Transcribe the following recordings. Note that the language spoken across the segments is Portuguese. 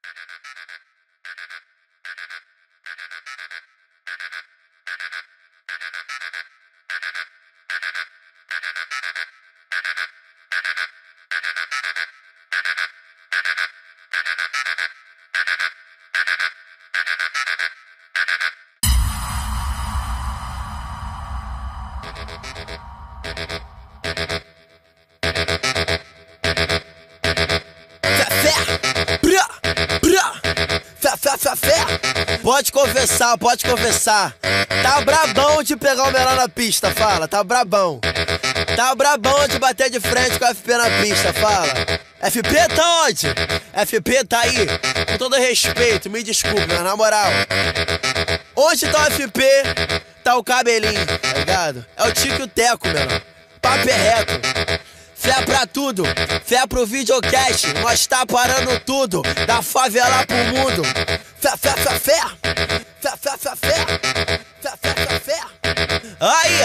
Pode confessar, pode confessar. Tá brabão de pegar o menor na pista, fala. Tá brabão. Tá brabão de bater de frente com a FP na pista, fala. FP tá onde? FP tá aí. Com todo respeito, me desculpe, mas na moral. Onde tá o FP, tá o cabelinho, tá ligado? É o Tico e o Teco, menor. Papo é reto. Fé pra tudo, fé pro videocast. Nós tá parando tudo, da favela pro mundo. Fé, fé, fé, fé. Fé, fé, fé, fé. Fé, fé, fé, fé. Aí!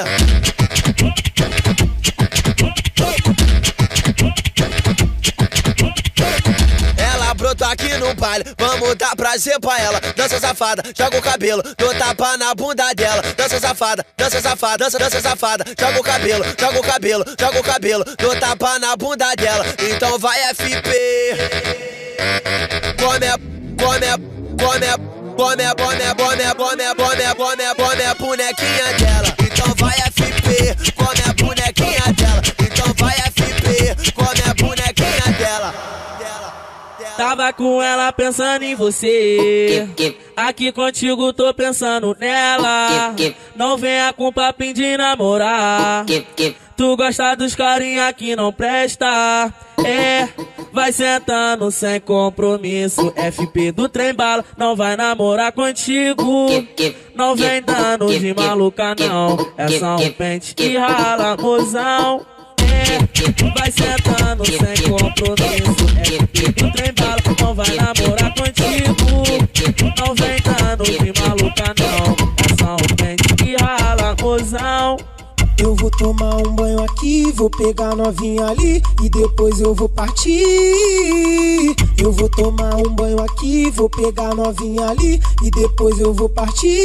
Ela brotou aqui no baile, vamos dar prazer pra ela. Dança safada, joga o cabelo, dou tapa na bunda dela. Dança safada, dança safada, dança safada. Joga o cabelo, joga o cabelo, joga o cabelo, dou tapa na bunda dela. Então vai FP. Come a bonequinha dela. Então vai FP, come a bonequinha dela. Então vai FP, come a bonequinha dela. Tava com ela pensando em você. Aqui contigo tô pensando nela. Não venha com papinho de namorar. Tu gosta dos carinha que não presta. É, vai sentando sem compromisso. FP do trem bala, não vai namorar contigo. Não vem dando de maluca não. É só um pente que rala, mozão. É, vai sentando sem compromisso. FP do trem bala, não vai namorar contigo. Não vem dando de maluca não. É só um pente que rala, mozão. Eu vou tomar um banho aqui, vou pegar novinha ali e depois eu vou partir. Eu vou tomar um banho aqui, vou pegar novinha ali e depois eu vou partir.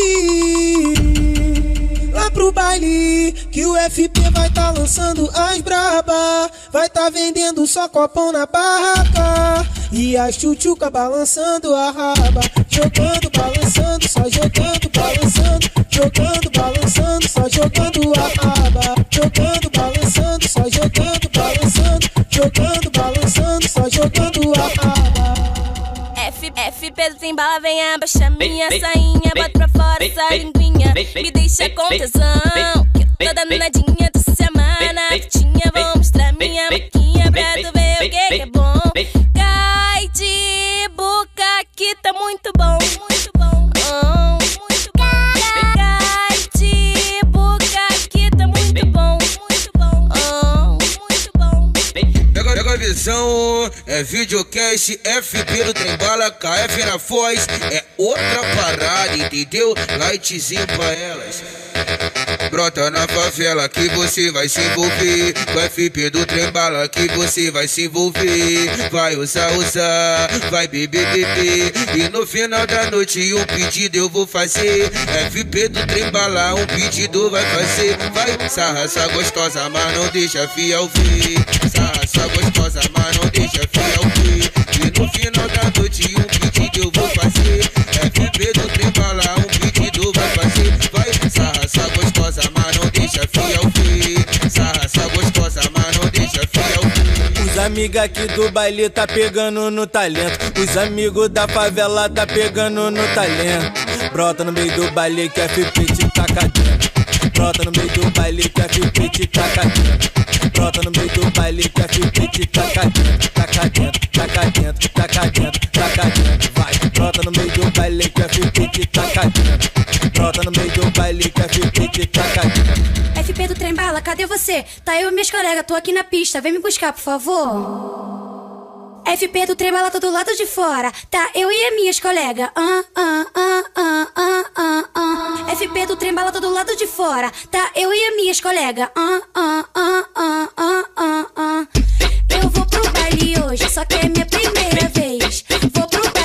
Lá pro baile, que o FP vai tá lançando as braba. Vai tá vendendo só copão na barraca. E a chuchuca balançando a raba. Jogando, balançando, só jogando, balançando. Jogando, balançando, só jogando a raba. Jogando, balançando, só jogando, balançando. Jogando, balançando, só jogando a raba. FP do trem bala, vem abaixar minha sainha. Bota pra fora essa linguinha, me deixa com tesão. Que toda danadinha tu se amar na fitinha. Vou mostrar minha boquinha pra tu ver o que é bom. Cai de boca que tá muito bom. Muito bom, muito bom. Cai de boca que tá muito bom. Muito bom, muito bom. Pega a visão, é videocast, FP do trem bala, KF na voz, é outra parada, entendeu? Lightzinho pra elas. Brota na favela que você vai se envolver. Com FP do trem bala que você vai se envolver. Vai usar, vai beber. E no final da noite um pedido eu vou fazer. FP do trem bala, um pedido vai fazer. Vai, sarraça gostosa, mas não deixa fiel ver. Sarraça gostosa, mas não deixa fiel ver. E no final da noite um pedido eu vou fazer. FP do trem bala, um pedido vai fazer. Vai, sarraça gostosa, mas não deixa fiel ver. Sarraça gostosa, mas não deixa fiel ver. Os amigos aqui do baile tá pegando no talento. Os amigos da favela tá pegando no talento. Brota no meio do baile que FP te taca dentro. Brota no meio do baile que FP te taca dentro. Brota no meio do baile que FP te taca dentro. Taca dentro, taca dentro, taca dentro, taca dentro. Vai, brota no meio do baile que FP te taca dentro. Brota no meio do baile que FP te taca dentro. FP do trem bala, cadê você? Tá eu e meus colegas, tô aqui na pista, vem me buscar, por favor. FP do trem bala, tô do lado de fora, tá eu e as minhas colegas. FP do trem bala, tô do lado de fora, tá eu e as minhas colegas. Eu vou pro baile hoje, só que é minha primeira vez. Vou pro baile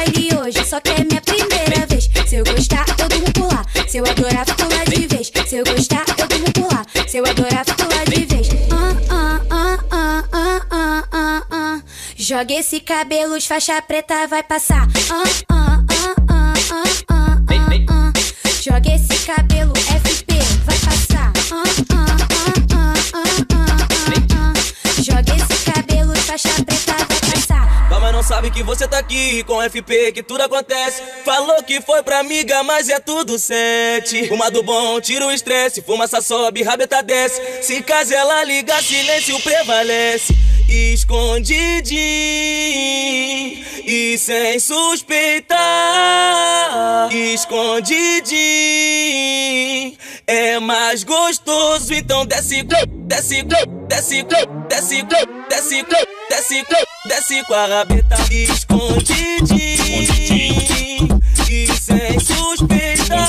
Joga esse cabelo, faixa preta vai passar. Joga esse cabelo, FP vai passar. Joga esse cabelo, faixa preta vai passar. Mas não sabe que você tá aqui com FP, que tudo acontece. Falou que foi pra amiga, mas é tudo sete. Fuma do bom, tira o estresse. Fumaça sobe, rabeta desce. Se caso ela liga, silêncio prevalece. Escondidinho e sem suspeitar. Escondidinho é mais gostoso. Então desce, desce, desce, desce, desce, desce, desce com a rabeta. Escondidinho e sem suspeitar.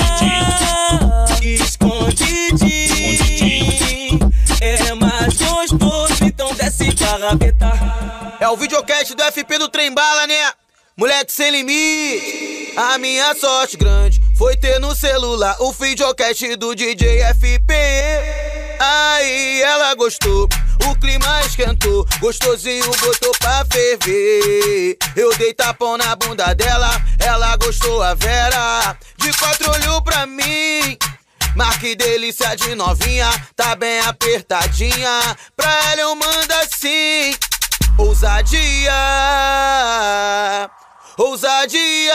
Escondidinho é mais gostoso. Então desce com a rabeta. É o videocast do FP do Trembala, né? Moleque sem limite. A minha sorte grande foi ter no celular o videocast do DJ FP. Aí ela gostou, o clima esquentou, gostosinho botou pra ferver. Eu dei tapão na bunda dela, ela gostou a Vera. De 4 olhou pra mim, mas que delícia de novinha, tá bem apertadinha. Pra ela eu mando assim: ousadia, ousadia,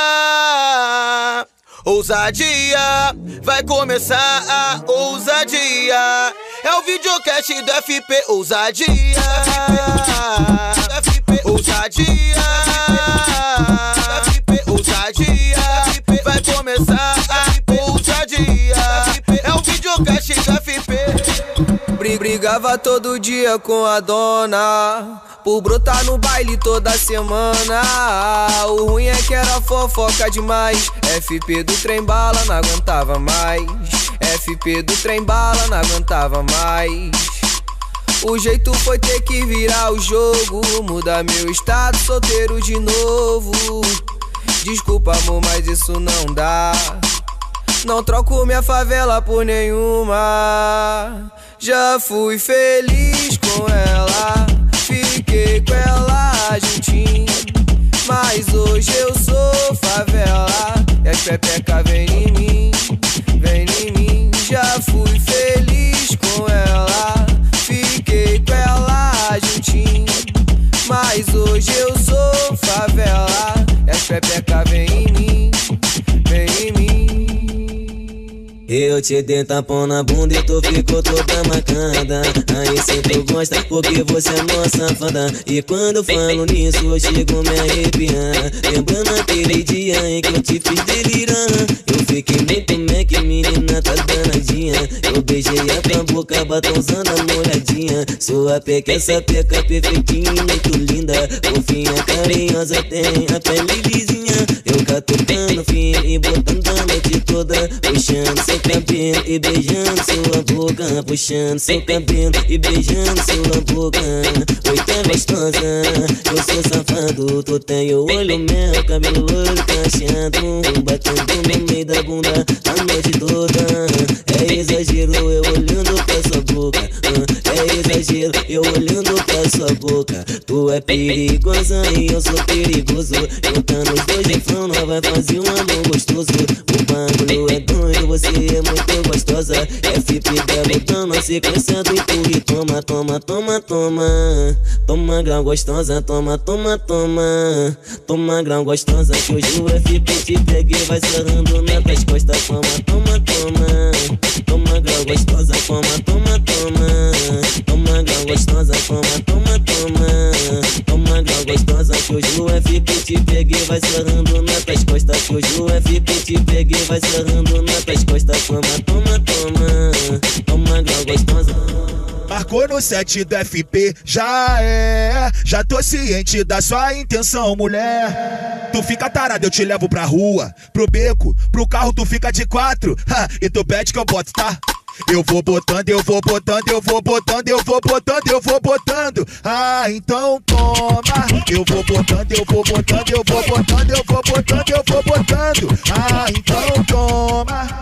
ousadia. Vai começar a ousadia. É o videocast do FP, ousadia, FP, ousadia, FP, ousadia. Vai começar a ousadia. É o videocast do FP. Brigava todo dia com a dona por brotar no baile toda semana. O ruim é que era fofoca demais. FP do Trembala não aguentava mais. FP do Trembala não aguentava mais. O jeito foi ter que virar o jogo, mudar meu estado solteiro de novo. Desculpa amor, mas isso não dá. Não troco minha favela por nenhuma. Já fui feliz com ela, fiquei com ela juntinho. Mas hoje eu sou favela e as pepeca vem em mim, vem em mim. Já fui feliz com ela, fiquei com ela juntinho. Mas hoje eu sou favela e as pepeca vem em mim, vem em mim. Eu te dei tapão na bunda e tu ficou toda marcada. Aí cê tu gosta porque você é mó safada. E quando eu falo nisso eu chego me arrepiar. Lembrando aquele dia em que eu te fiz delirar. Eu fiquei bem como é que menina tá danadinha. Eu beijei a tua boca, batonzando a molhadinha. Sua peca, essa peca perfeitinha, muito linda. Fofinha, carinhosa, tem a pele lisinha. Eu catucando fino e botando a noite toda, puxando seu cabelo e beijando sua boca, puxando seu cabelo e beijando sua boca. Oi, tá gostosa, eu sou safado. Tu tem o olho mel, cabelo loiro cacheado, batendo no meio da bunda a noite toda. É exagero eu olhando pra sua boca. É exagero eu olhando pra sua boca. Tu é perigosa e eu sou perigoso. Juntando os dois em frão, nós vai fazer um amor gostoso. O bagulho é doido, você é muito gostosa. FP tá botando a sequência do empurre. Toma, toma, toma, toma. Toma grau gostosa, toma, toma, toma. Toma grau gostosa, que hoje o FP te pega e vai sarrando nas tuas costas. Toma, toma, toma. Toma grau gostosa, toma, toma, toma. Toma grau gostosa, toma, toma, toma. Toma grau gostosa, que hoje o FP te pega e vai sarrando nas tuas costas. Que hoje o FP te pega e vai sarrando nas tuas costas. Toma, toma, toma. Toma grau gostosa. Marcou no set do FP, já é. Já tô ciente da sua intenção, mulher. Tu fica tarada, eu te levo pra rua, pro beco, pro carro tu fica de 4. E tu pede que eu boto, tá? Eu vou botando, eu vou botando, eu vou botando, eu vou botando, eu vou botando. Ah, então toma. Eu vou botando, eu vou botando, eu vou botando, eu vou botando, eu vou botando. Ah, então toma.